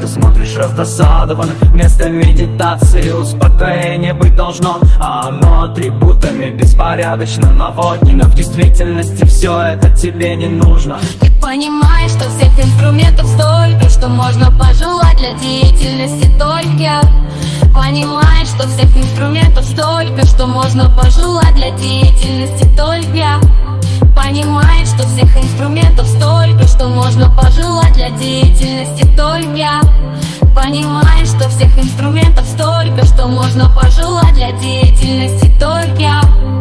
ты смотришь раздосадован. Вместо медитации успокоение быть должно, а оно атрибутами беспорядочно наводнено. В действительности все это тебе не нужно. Ты понимаешь, что всех инструментов столько, что можно пожелать для деятельности только. Понимаешь, что всех инструментов столько, что можно пожелать для деятельности только. Понимаешь, что всех инструментов столько, что можно пожелать для деятельности только. Понимаешь, что всех инструментов столько, что можно пожелать для деятельности только.